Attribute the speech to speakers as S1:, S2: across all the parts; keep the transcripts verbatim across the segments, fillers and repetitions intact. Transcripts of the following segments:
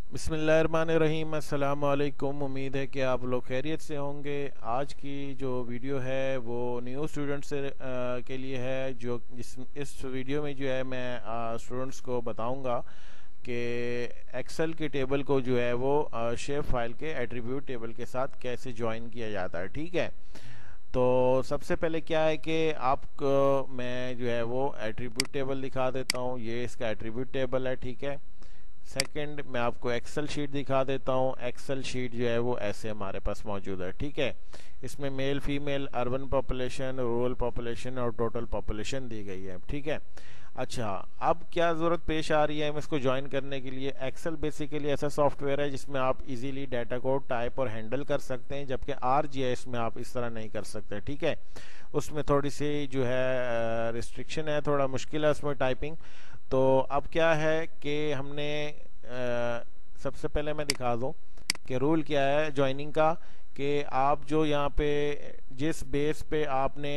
S1: बिस्मिल्लाहिर्रहमानिर्रहीम। अस्सलाम वालेकुम। उम्मीद है कि आप लोग खैरियत से होंगे। आज की जो वीडियो है वो न्यू स्टूडेंट से आ, के लिए है। जो इस इस वीडियो में जो है मैं स्टूडेंट्स को बताऊंगा कि एक्सेल की टेबल को जो है वो शेप फाइल के एट्रीब्यूट टेबल के साथ कैसे ज्वाइन किया जाता है। ठीक है, तो सबसे पहले क्या है कि आपको मैं जो है वो एट्रीब्यूट टेबल दिखा देता हूँ। ये इसका एट्रीब्यूट टेबल है। ठीक है, सेकंड मैं आपको एक्सेल शीट दिखा देता हूँ। एक्सेल शीट जो है वो ऐसे हमारे पास मौजूद है। ठीक है, इसमें male female, urban population, rural population और टोटल पॉपुलेशन दी गई है। ठीक है, अच्छा अब क्या ज़रूरत पेश आ रही है हम इसको ज्वाइन करने के लिए। एक्सेल बेसिकली ऐसा सॉफ्टवेयर है जिसमें आप इजीली डाटा को टाइप और हैंडल कर सकते हैं, जबकि आर जी एस में आप इस तरह नहीं कर सकते। ठीक है, उसमें थोड़ी सी जो है रिस्ट्रिक्शन है, थोड़ा मुश्किल है उसमें टाइपिंग। तो अब क्या है कि हमने आ, सबसे पहले मैं दिखा दूं कि रूल क्या है ज्वाइनिंग का, कि आप जो यहाँ पे जिस बेस पे आपने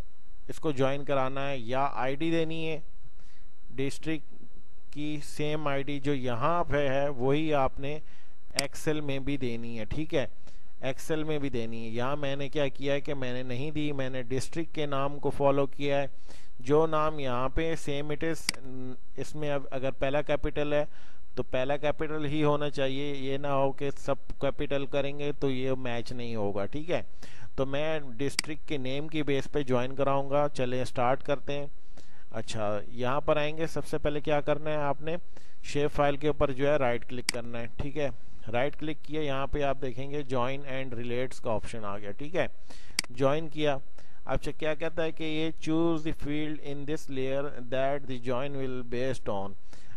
S1: इसको ज्वाइन कराना है या आईडी देनी है डिस्ट्रिक्ट की, सेम आईडी जो यहाँ पे है वही आपने एक्सेल में भी देनी है। ठीक है, एक्सेल में भी देनी है। यहाँ मैंने क्या किया है कि मैंने नहीं दी, मैंने डिस्ट्रिक्ट के नाम को फॉलो किया है। जो नाम यहाँ पे सेम इट इज, इसमें अब अगर पहला कैपिटल है तो पहला कैपिटल ही होना चाहिए। ये ना हो कि सब कैपिटल करेंगे तो ये मैच नहीं होगा। ठीक है, तो मैं डिस्ट्रिक्ट के नेम की बेस पे ज्वाइन कराऊंगा। चलें स्टार्ट करते हैं। अच्छा, यहाँ पर आएंगे, सबसे पहले क्या करना है आपने शेप फाइल के ऊपर जो है राइट क्लिक करना है। ठीक है, राइट क्लिक किया, यहाँ पे आप देखेंगे ज्वाइन एंड रिलेट्स का ऑप्शन आ गया। ठीक है, ज्वाइन किया। अच्छा क्या कहता है कि ये choose the field in this layer that the join will based on.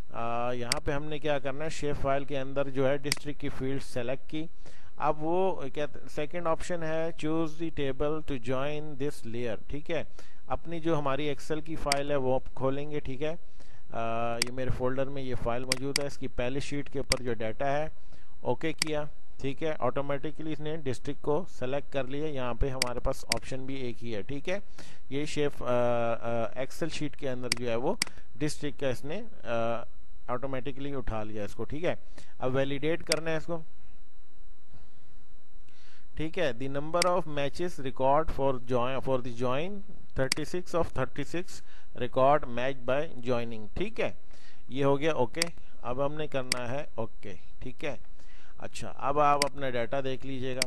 S1: यहाँ पे हमने क्या करना है, शेप फाइल के अंदर जो है डिस्ट्रिक्ट की फील्ड सेलेक्ट की। अब वो क्या, सेकंड ऑप्शन है choose the table to join this layer. ठीक है, अपनी जो हमारी एक्सेल की फाइल है वो आप खोलेंगे। ठीक है, आ, ये मेरे फोल्डर में ये फाइल मौजूद है। इसकी पहली शीट के ऊपर जो डाटा है ओके किया। ठीक है, ऑटोमेटिकली इसने डिस्ट्रिक्ट को सेलेक्ट कर लिया। यहाँ पे हमारे पास ऑप्शन भी एक ही है। ठीक है, ये शेप एक्सेल शीट के अंदर जो है वो डिस्ट्रिक्ट का इसने ऑटोमेटिकली उठा लिया इसको। ठीक है, अब वैलिडेट करना है इसको। ठीक है, the number of matches record for join for the join thirty six of thirty six record match by joining. ठीक है, ये हो गया ओके। अब हमने करना है ओके। ठीक है, अच्छा अब आप अपना डाटा देख लीजिएगा।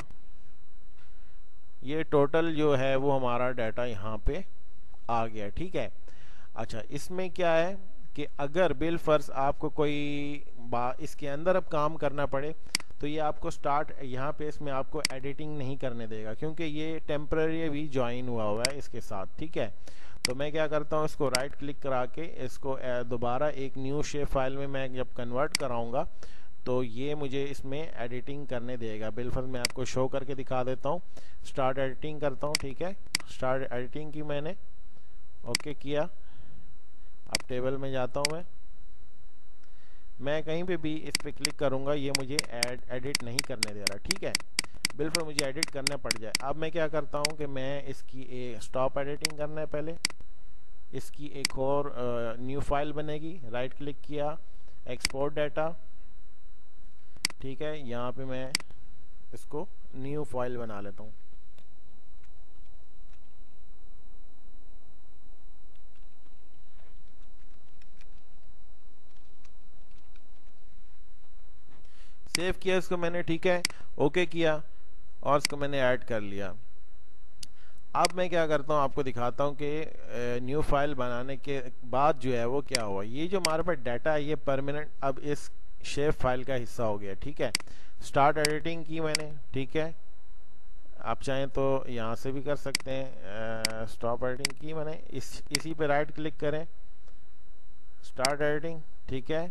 S1: ये टोटल जो है वो हमारा डाटा यहाँ पे आ गया। ठीक है, अच्छा इसमें क्या है कि अगर बिल फर्ज आपको कोई बा इसके अंदर अब काम करना पड़े तो ये आपको स्टार्ट यहाँ पे इसमें आपको एडिटिंग नहीं करने देगा, क्योंकि ये टेम्पररी भी ज्वाइन हुआ हुआ है इसके साथ। ठीक है, तो मैं क्या करता हूँ, इसको राइट क्लिक करा के इसको दोबारा एक न्यू शेप फाइल में मैं जब कन्वर्ट कराऊंगा तो ये मुझे इसमें एडिटिंग करने देगा। बिल फर्ज मैं आपको शो करके दिखा देता हूँ। स्टार्ट एडिटिंग करता हूँ। ठीक है, स्टार्ट एडिटिंग की मैंने, ओके किया। अब टेबल में जाता हूँ मैं मैं कहीं पे भी इस पे क्लिक करूंगा ये मुझे एड एडिट नहीं करने दे रहा। ठीक है, बिल्कुल मुझे एडिट करना पड़ जाए। अब मैं क्या करता हूँ कि मैं इसकी एक स्टॉप एडिटिंग करना है पहले। इसकी एक और न्यू फाइल बनेगी। राइट क्लिक किया, एक्सपोर्ट डाटा। ठीक है, यहाँ पे मैं इसको न्यू फाइल बना लेता हूँ। सेव किया इसको मैंने। ठीक है, ओके किया और इसको मैंने ऐड कर लिया। अब मैं क्या करता हूँ आपको दिखाता हूँ कि न्यू फाइल बनाने के बाद जो है वो क्या हुआ। ये जो हमारे पास डाटा है ये परमानेंट अब इस शेप फाइल का हिस्सा हो गया। ठीक है, स्टार्ट एडिटिंग की मैंने। ठीक है, आप चाहें तो यहाँ से भी कर सकते हैं। स्टॉप एडिटिंग की मैंने, इस इसी पे राइट क्लिक करें, स्टार्ट एडिटिंग। ठीक है,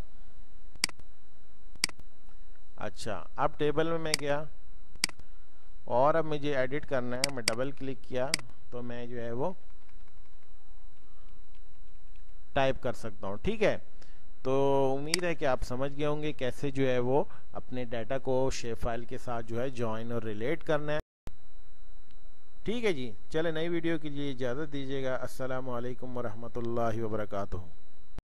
S1: अच्छा अब टेबल में मैं गया और अब मुझे एडिट करना है। मैं डबल क्लिक किया तो मैं जो है वो टाइप कर सकता हूँ। ठीक है, तो उम्मीद है कि आप समझ गए होंगे कैसे जो है वो अपने डाटा को शेप फाइल के साथ जो है ज्वाइन और रिलेट करना है। ठीक है जी, चले नई वीडियो के लिए इजाज़त दीजिएगा। अस्सलाम वालेकुम वरहमतुल्लाहि वबरकातुहू।